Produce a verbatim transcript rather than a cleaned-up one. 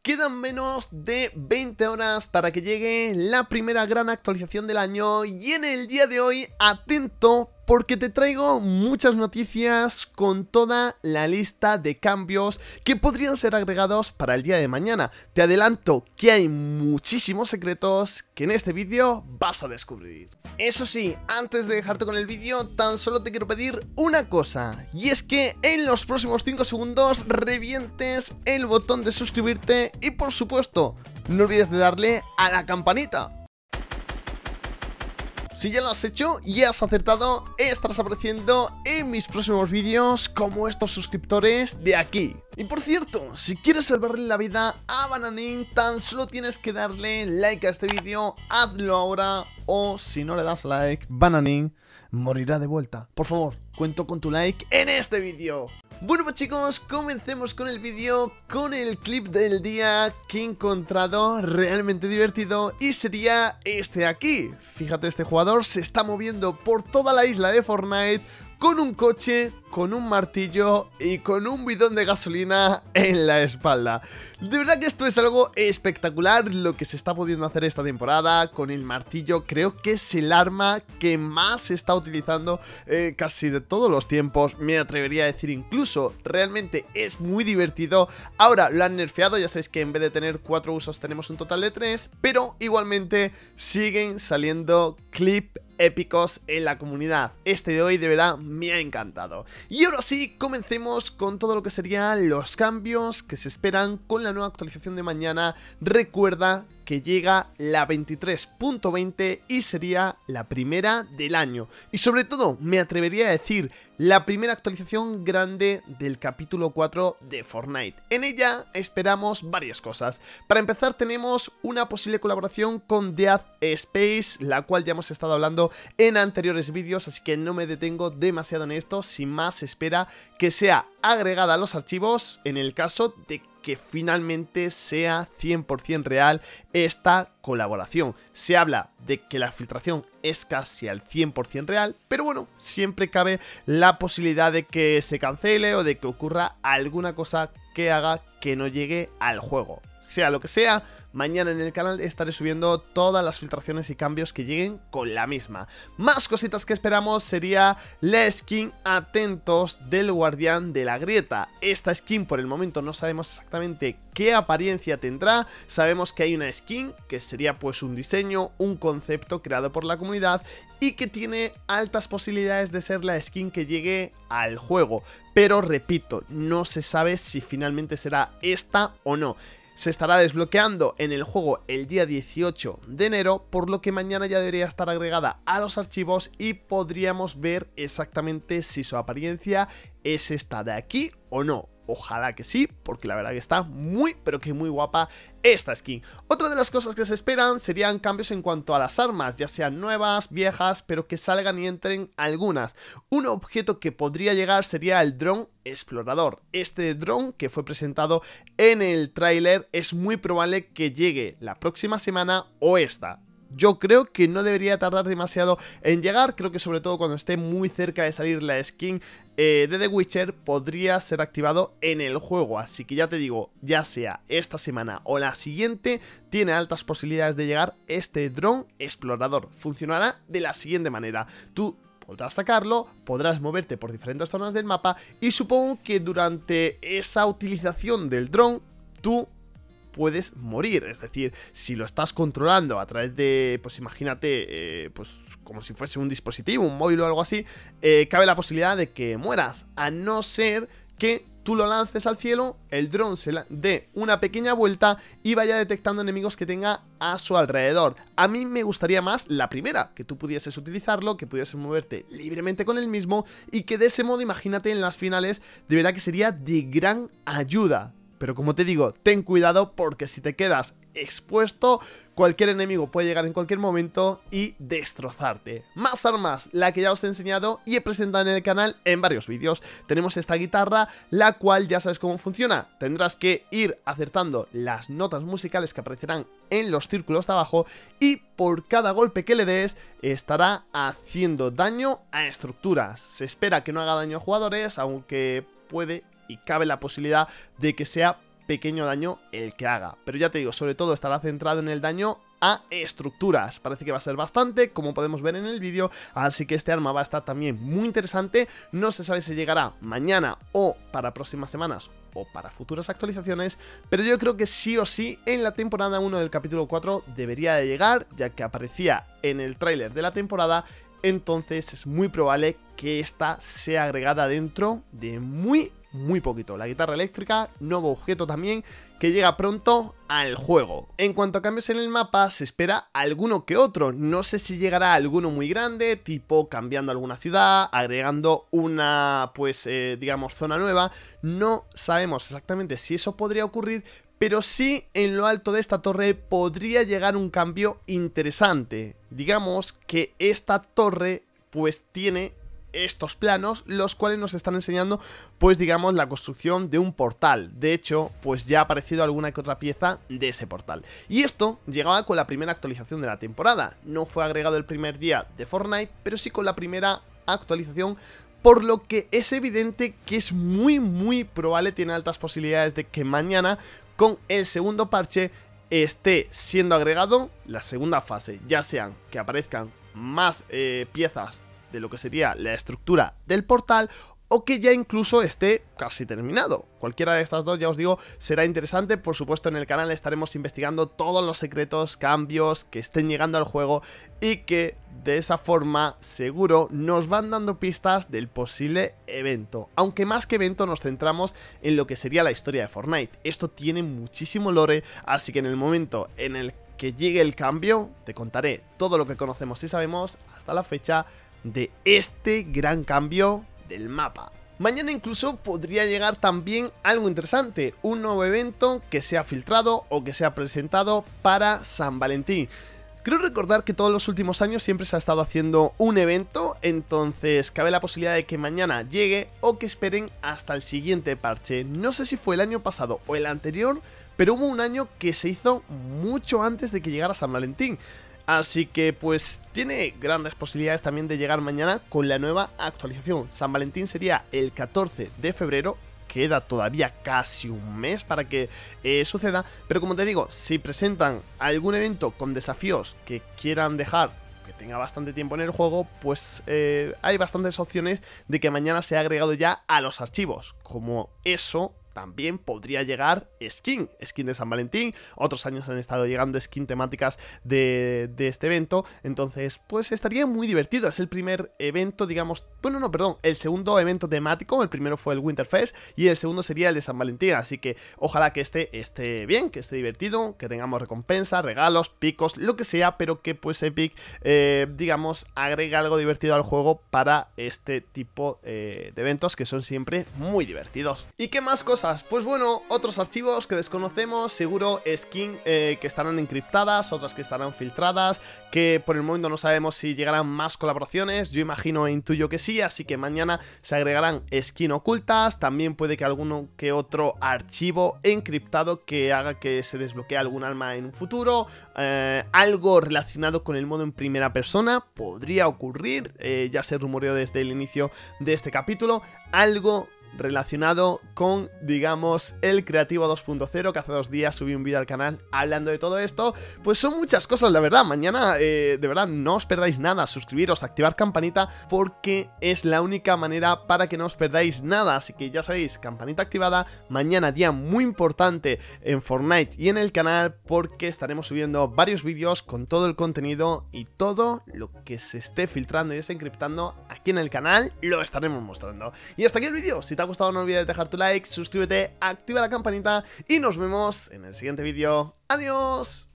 quedan menos de veinte horas para que llegue la primera gran actualización del año y en el día de hoy, atento, porque te traigo muchas noticias con toda la lista de cambios que podrían ser agregados para el día de mañana. Te adelanto que hay muchísimos secretos que en este vídeo vas a descubrir. Eso sí, antes de dejarte con el vídeo, tan solo te quiero pedir una cosa, y es que en los próximos cinco segundos revientes el botón de suscribirte y por supuesto, no olvides de darle a la campanita. Si ya lo has hecho y has acertado, estarás apareciendo en mis próximos vídeos como estos suscriptores de aquí. Y por cierto, si quieres salvarle la vida a Bananin, tan solo tienes que darle like a este vídeo, hazlo ahora, o si no le das like, Bananin morirá de vuelta. Por favor, cuento con tu like en este vídeo. Bueno pues chicos, comencemos con el vídeo, con el clip del día que he encontrado realmente divertido y sería este aquí. Fíjate, este jugador se está moviendo por toda la isla de Fortnite con un coche, con un martillo y con un bidón de gasolina en la espalda. De verdad que esto es algo espectacular lo que se está pudiendo hacer esta temporada con el martillo. Creo que es el arma que más se está utilizando eh, casi de todos los tiempos. Me atrevería a decir incluso, realmente es muy divertido. Ahora lo han nerfeado, ya sabéis que en vez de tener cuatro usos tenemos un total de tres, pero igualmente siguen saliendo clips épicos en la comunidad. Este de hoy de verdad me ha encantado. Y ahora sí, comencemos con todo lo que serían los cambios que se esperan con la nueva actualización de mañana. Recuerda que llega la veintitrés punto veinte y sería la primera del año. Y sobre todo, me atrevería a decir, la primera actualización grande del capítulo cuatro de Fortnite. En ella esperamos varias cosas. Para empezar, tenemos una posible colaboración con Dead Space, la cual ya hemos estado hablando en anteriores vídeos, así que no me detengo demasiado en esto. Sin más, se espera que sea agregada a los archivos en el caso de que finalmente sea cien por cien real esta colaboración. Se habla de que la filtración es casi al cien por cien real, pero bueno, siempre cabe la posibilidad de que se cancele o de que ocurra alguna cosa que haga que no llegue al juego. Sea lo que sea, mañana en el canal estaré subiendo todas las filtraciones y cambios que lleguen con la misma. Más cositas que esperamos sería la skin Atentos del Guardián de la Grieta. Esta skin por el momento no sabemos exactamente qué apariencia tendrá. Sabemos que hay una skin que sería pues un diseño, un concepto creado por la comunidad y que tiene altas posibilidades de ser la skin que llegue al juego. Pero repito, no se sabe si finalmente será esta o no. Se estará desbloqueando en el juego el día dieciocho de enero, por lo que mañana ya debería estar agregada a los archivos y podríamos ver exactamente si su apariencia es esta de aquí o no. Ojalá que sí, porque la verdad que está muy, pero que muy guapa esta skin. Otra de las cosas que se esperan serían cambios en cuanto a las armas, ya sean nuevas, viejas, pero que salgan y entren algunas. Un objeto que podría llegar sería el dron explorador. Este dron que fue presentado en el tráiler es muy probable que llegue la próxima semana o esta. Yo creo que no debería tardar demasiado en llegar, creo que sobre todo cuando esté muy cerca de salir la skin eh, de The Witcher podría ser activado en el juego, así que ya te digo, ya sea esta semana o la siguiente, tiene altas posibilidades de llegar este dron explorador. Funcionará de la siguiente manera, tú podrás sacarlo, podrás moverte por diferentes zonas del mapa y supongo que durante esa utilización del dron, tú puedes morir, es decir, si lo estás controlando a través de, pues imagínate, eh, pues como si fuese un dispositivo, un móvil o algo así, eh, cabe la posibilidad de que mueras, a no ser que tú lo lances al cielo, el dron se dé una pequeña vuelta y vaya detectando enemigos que tenga a su alrededor. A mí me gustaría más la primera, que tú pudieses utilizarlo, que pudieses moverte libremente con el mismo y que de ese modo, imagínate, en las finales, de verdad que sería de gran ayuda. Pero como te digo, ten cuidado porque si te quedas expuesto, cualquier enemigo puede llegar en cualquier momento y destrozarte. Más armas, la que ya os he enseñado y he presentado en el canal en varios vídeos. Tenemos esta guitarra, la cual ya sabes cómo funciona. Tendrás que ir acertando las notas musicales que aparecerán en los círculos de abajo y por cada golpe que le des estará haciendo daño a estructuras. Se espera que no haga daño a jugadores, aunque puede y cabe la posibilidad de que sea pequeño daño el que haga. Pero ya te digo, sobre todo estará centrado en el daño a estructuras. Parece que va a ser bastante, como podemos ver en el vídeo, así que este arma va a estar también muy interesante. No se sabe si llegará mañana o para próximas semanas o para futuras actualizaciones, pero yo creo que sí o sí en la temporada uno del capítulo cuatro debería de llegar, ya que aparecía en el tráiler de la temporada. Entonces es muy probable que esta sea agregada dentro de muy muy poquito. La guitarra eléctrica, nuevo objeto también, que llega pronto al juego. En cuanto a cambios en el mapa, se espera alguno que otro. No sé si llegará alguno muy grande, tipo cambiando alguna ciudad, agregando una, pues, eh, digamos, zona nueva. No sabemos exactamente si eso podría ocurrir, pero sí en lo alto de esta torre podría llegar un cambio interesante. Digamos que esta torre, pues, tiene estos planos, los cuales nos están enseñando, pues digamos, la construcción de un portal. De hecho, pues ya ha aparecido alguna que otra pieza de ese portal. Y esto llegaba con la primera actualización de la temporada. No fue agregado el primer día de Fortnite, pero sí con la primera actualización, por lo que es evidente que es muy muy probable, tiene altas posibilidades de que mañana, con el segundo parche, esté siendo agregado la segunda fase, ya sean que aparezcan más eh, piezas de lo que sería la estructura del portal, o que ya incluso esté casi terminado. Cualquiera de estas dos, ya os digo, será interesante. Por supuesto, en el canal estaremos investigando todos los secretos, cambios que estén llegando al juego, y que de esa forma seguro nos van dando pistas del posible evento. Aunque más que evento nos centramos en lo que sería la historia de Fortnite. Esto tiene muchísimo lore, así que en el momento en el que llegue el cambio, te contaré todo lo que conocemos y sabemos hasta la fecha de este gran cambio del mapa. Mañana incluso podría llegar también algo interesante, un nuevo evento que sea filtrado o que sea presentado para San Valentín. Creo recordar que todos los últimos años siempre se ha estado haciendo un evento, entonces cabe la posibilidad de que mañana llegue o que esperen hasta el siguiente parche. No sé si fue el año pasado o el anterior, pero hubo un año que se hizo mucho antes de que llegara San Valentín. Así que pues tiene grandes posibilidades también de llegar mañana con la nueva actualización. San Valentín sería el catorce de febrero, queda todavía casi un mes para que eh, suceda. Pero como te digo, si presentan algún evento con desafíos que quieran dejar que tenga bastante tiempo en el juego, pues eh, hay bastantes opciones de que mañana sea agregado ya a los archivos. Como eso, también podría llegar skin, skin de San Valentín. Otros años han estado llegando skin temáticas de, de este evento. Entonces, pues estaría muy divertido. Es el primer evento, digamos... Bueno, no, perdón. El segundo evento temático. El primero fue el Winterfest y el segundo sería el de San Valentín. Así que ojalá que este esté bien, que esté divertido, que tengamos recompensas, regalos, picos, lo que sea, pero que pues Epic, eh, digamos, agregue algo divertido al juego para este tipo eh, de eventos que son siempre muy divertidos. ¿Y qué más cosas? Pues bueno, otros archivos que desconocemos, seguro skin eh, que estarán encriptadas, otras que estarán filtradas, que por el momento no sabemos si llegarán más colaboraciones. Yo imagino e intuyo que sí, así que mañana se agregarán skin ocultas. También puede que alguno que otro archivo encriptado que haga que se desbloquee algún arma en un futuro, eh, algo relacionado con el modo en primera persona podría ocurrir, eh, ya se rumoreó desde el inicio de este capítulo, algo relacionado con, digamos, el Creativo dos punto cero, que hace dos días subí un vídeo al canal hablando de todo esto. Pues son muchas cosas, la verdad. Mañana, eh, de verdad, no os perdáis nada. Suscribiros, activar campanita, porque es la única manera para que no os perdáis nada. Así que ya sabéis, campanita activada. Mañana día muy importante en Fortnite y en el canal, porque estaremos subiendo varios vídeos con todo el contenido y todo lo que se esté filtrando y desencriptando aquí en el canal, lo estaremos mostrando. Y hasta aquí el vídeo. Si te ha gustado, no olvides dejar tu like, suscríbete, activa la campanita y nos vemos en el siguiente vídeo. ¡Adiós!